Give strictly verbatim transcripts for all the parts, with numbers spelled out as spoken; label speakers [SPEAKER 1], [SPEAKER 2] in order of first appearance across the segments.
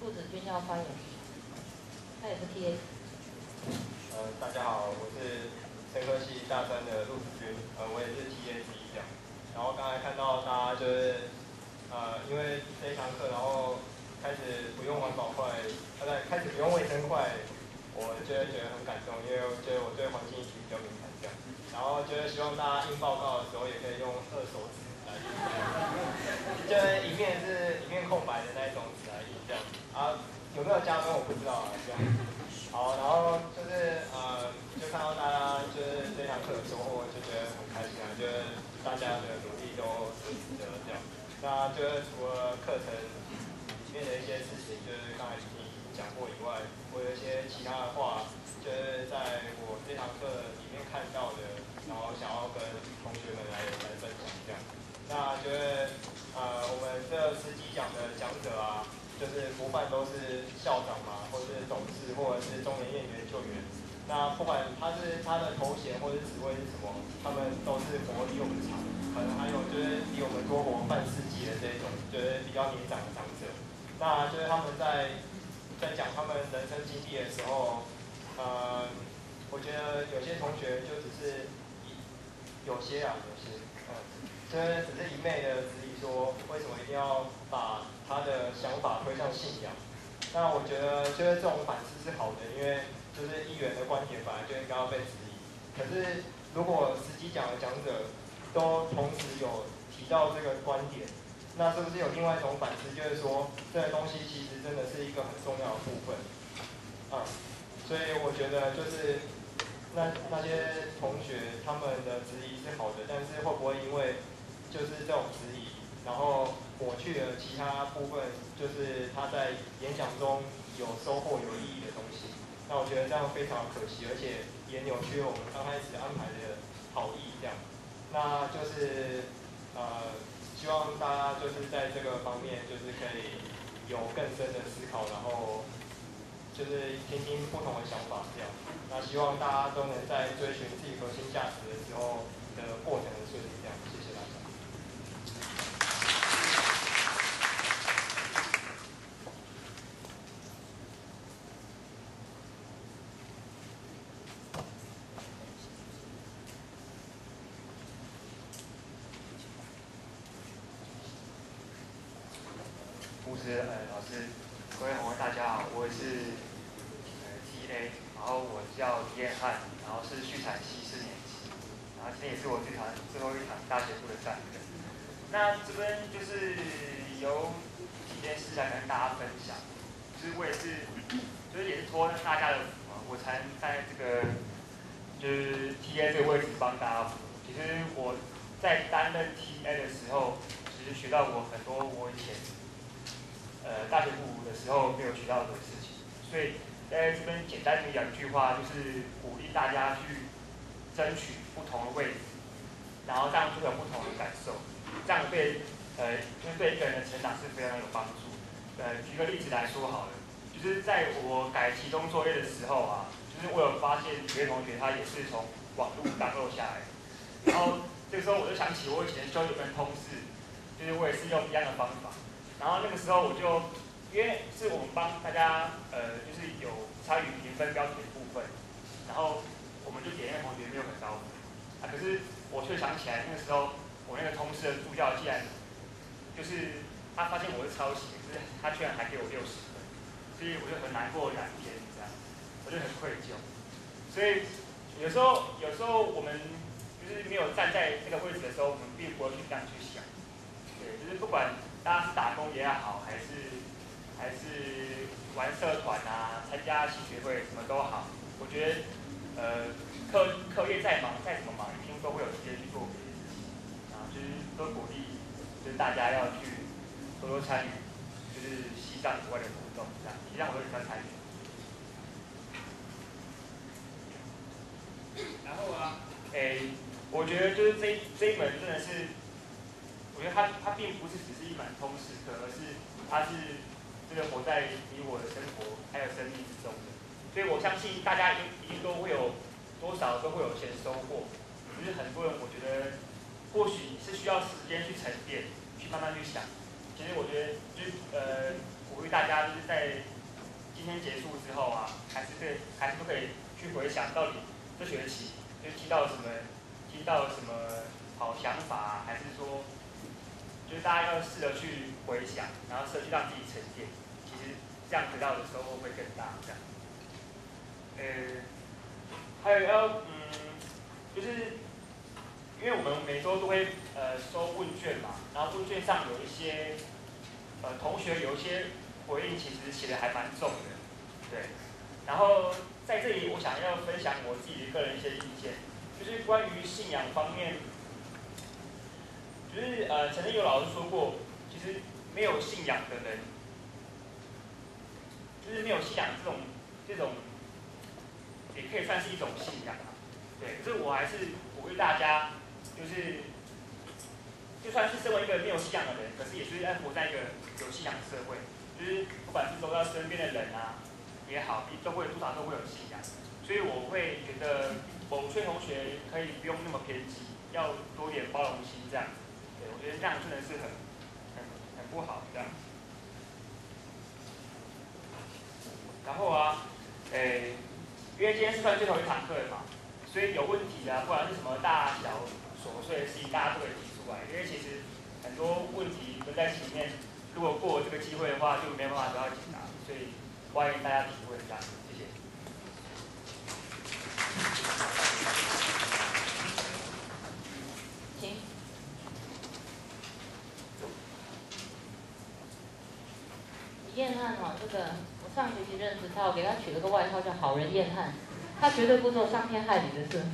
[SPEAKER 1] 陆子君要发言，他也是 T A。
[SPEAKER 2] 呃，大家好，我是生科系大三的陆子君，呃，我也是 T A 之一这样。然后刚才看到大家就是，呃，因为这一堂课，然后开始不用环保筷，呃，对，开始不用卫生筷，我就会觉得很感动，因为我觉得我对环境议题比较敏感这样。然后就是希望大家印报告的时候也可以用二手纸来印，就是一面是一面空白的那一种纸来印这样。啊，有没有加分我不知道啊，这样。好，然后就是呃，就看到大家就是这堂课的收获，就觉得很开心啊，就是大家的努力都都值得这样。那就是除了课程里面的一些事情，就是刚才你讲过以外，我有一些其他的话，就是在我这堂课里面看到的，然后想要跟同学们来来分享这样。那就是呃，我们这十几讲的讲者啊。就是多半都是校长嘛，或者是董事，或者是中研院研究员。那不管他是他的头衔或者职位是什么，他们都是活比我们长，可能还有就是比我们多活半世纪的这种，就是比较年长的长者。那就是他们在在讲他们人生经历的时候，呃，我觉得有些同学就只是有些啊，有些，嗯，就是只是一昧的质疑说，为什么一定要把他的想法推向信仰？那我觉得就是这种反思是好的，因为就是议员的观点本来就应该要被质疑。可是如果十几讲的讲者都同时有提到这个观点，那是不是有另外一种反思，就是说这个东西其实真的是一个很重要的部分？啊、嗯，所以我觉得就是那那些同学他们的质疑是好的，但是会不会因为就是这种质疑，然后抹去了其他部分，就是他在演讲中有收获有意义的东西？那我觉得这样非常可惜，而且也扭曲了我们刚开始安排的好意。这样，那就是呃，希望大家就是在这个方面就是可以有更深的思考，然后就是听听不同的想法，这样。那希望大家都能在追寻自己核心价值的时候的过程很顺利，这样。谢谢大家。
[SPEAKER 3] 牧师，呃，老师，各位同学大家好，我是呃 T A， 然后我叫李彦汉，然后是畜产系四年级，然后今天也是我这堂最后一堂大学部的上课。那这边就是有几件事来跟大家分享，就是我也是，就是也是托大家的福啊，我才能在这个就是 T A 这个位置帮大家服务。其实我在担任 T A 的时候，其实学到我很多我以前。呃，大学部的时候没有学到的事情，所以在这边简单的讲一句话，就是鼓励大家去争取不同的位置，然后这样就会有不同的感受，这样对呃，就是对一个人的成长是非常有帮助。呃，举个例子来说好了，就是在我改期中作业的时候啊，就是我有发现有些同学他也是从网络当漏下来，然后这个时候我就想起我以前修有跟通识，就是我也是用一样的方法。然后那个时候我就，因为是我们帮大家呃，就是有参与评分标题的部分，然后我们就点那个同学没有很高分，啊，可是我却想起来那个时候我那个通识的助教竟然，就是他发现我是抄袭，可是他居然还给我六十分，所以我就很难过两天这样，我就很愧疚。所以有时候有时候我们就是没有站在那个位置的时候，我们并不会去这样去想，对，就是不管。大家是打工也好，还是还是玩社团啊，参加系学会什么都好，我觉得呃课课业再忙再怎么忙，一定都会有时间去做别的事情啊，就是都鼓励就是大家要去多多参与，就是系上以外的活动，这样系上活动也要参与。然后啊，诶，我觉得就是这这一门真的是。我觉得它它并不是只是一门通识课，而是它是这个活在你我的生活还有生命之中的。所以我相信大家一定一定都会有多少都会有一些收获。就是很多人我觉得或许是需要时间去沉淀，去慢慢去想。 其实我觉得就是呃鼓励大家就是在今天结束之后啊，还是可以还是不可以去回想到底这学期就听到什么听到什么好想法、啊，还是说就是大家要试着去回想，然后试着去让自己沉淀，其实这样得到的收获会更大。这样，呃，还有要嗯，就是因为我们每周都会呃收问卷嘛，然后问卷上有一些呃同学有一些回应，其实写的还蛮重的，对。然后在这里，我想要分享我自己的个人一些意见，就是关于信仰方面。就是呃，曾经有老师说过，其实没有信仰的人，就是没有信仰这种这种，也可以算是一种信仰啊。对，可是我还是鼓励大家，就是就算是身为一个没有信仰的人，可是也是要活在一个有信仰的社会，就是不管是周遭身边的人啊也好，都会多少都会有信仰。所以我会觉得某些同学可以不用那么偏激，要多点包容心这样。对，我觉得这样真的是很很很不好这样。然后啊，诶，因为今天是算最后一堂课了嘛，所以有问题啊，不管是什么大小琐碎的事情，大家都可以提出来。因为其实很多问题都在前面，如果过这个机会的话，就没有办法得到解答，所以欢迎大家提问这样。谢谢。
[SPEAKER 1] 请。李彦翰哈，这个我上学期认识他，我给他取了个外号叫“好人彦翰”，他绝对不做伤天害理的事。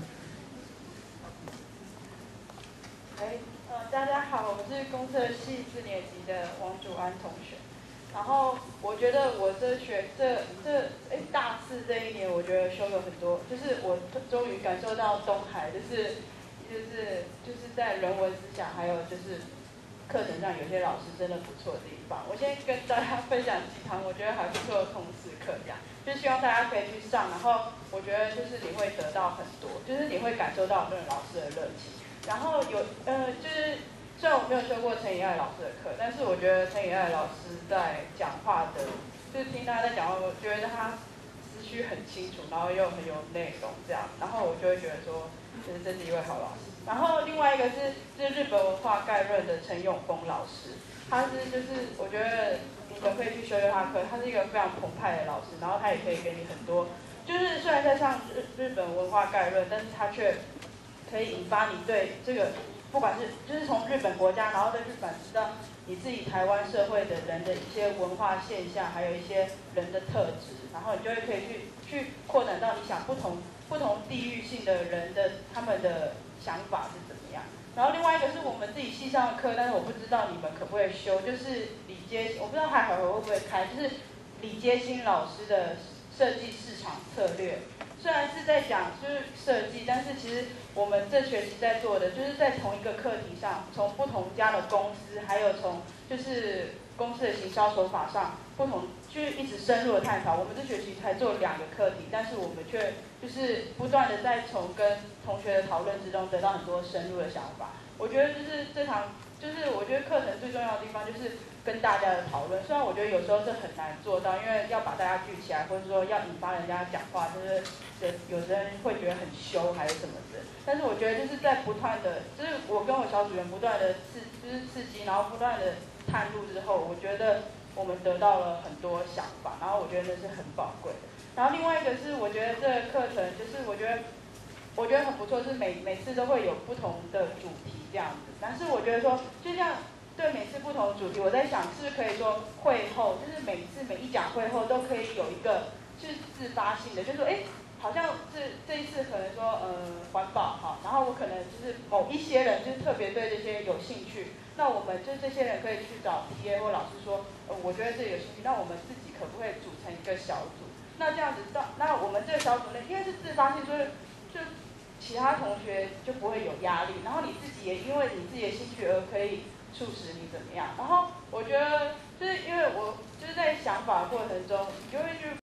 [SPEAKER 4] 哎，呃，大家好，我是公测系四年级的王祖安同学。然后我觉得我这学这这哎大四这一年，我觉得修了很多，就是我终于感受到东海，就是就是就是在人文思想还有就是课程上有些老师真的不错的地方。我先跟大家分享几堂我觉得还不错的通识课，这样就希望大家可以去上，然后我觉得就是你会得到很多，就是你会感受到那个老师的热情。然后有呃就是虽然我没有修过陈以爱老师的课，但是我觉得陈以爱老师在讲话的，就是听他在讲话，我觉得他思绪很清楚，然后又很有内容这样，然后我就会觉得说，就是这是一位好老师。然后另外一个是就是日本文化概论的陈永峰老师，他是就是我觉得你们可以去修修他课，他是一个非常澎湃的老师，然后他也可以给你很多，就是虽然在上日日本文化概论，但是他却可以引发你对这个，不管是就是从日本国家，然后在日本知道你自己台湾社会的人的一些文化现象，还有一些人的特质，然后你就会可以去去扩展到你想不同不同地域性的人的他们的想法是怎么样。然后另外一个是我们自己系上的课，但是我不知道你们可不可以修，就是李接，我不知道还好会不会开，就是李接新老师的设计市场策略。虽然是在讲就是设计，但是其实我们这学期在做的，就是在同一个课题上，从不同家的公司，还有从就是公司的行销手法上，不同就是一直深入的探讨。我们这学期才做两个课题，但是我们却就是不断的在从跟同学的讨论之中得到很多深入的想法。我觉得就是这堂，就是我觉得课程最重要的地方就是跟大家的讨论。虽然我觉得有时候是很难做到，因为要把大家聚起来，或者说要引发人家讲话，就是有的人会觉得很羞还是什么的。但是我觉得就是在不断的，就是我跟我小组员不断的刺，就是刺激，然后不断的探路之后，我觉得我们得到了很多想法，然后我觉得那是很宝贵的。然后另外一个是，我觉得这个课程就是我觉得。我觉得很不错，是每每次都会有不同的主题这样子。但是我觉得说，就这样对每次不同的主题，我在想是不是可以说会后，就是每次每一讲会后都可以有一个是自发性的，就是说，哎，好像这这一次可能说呃环保哈，然后我可能就是某一些人就是特别对这些有兴趣，那我们就这些人可以去找 T A 或老师说，呃，我觉得这有兴趣，那我们自己可不可以组成一个小组？那这样子到，那我们这个小组内，因为是自发性，所以就其他同学就不会有压力，然后你自己也因为你自己的兴趣而可以促使你怎么样。然后我觉得就是因为我就是在想法的过程中，你就会去